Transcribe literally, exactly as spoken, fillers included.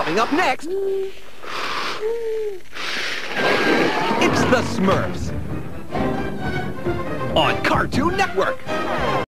Coming up next, it's the Smurfs on Cartoon Network.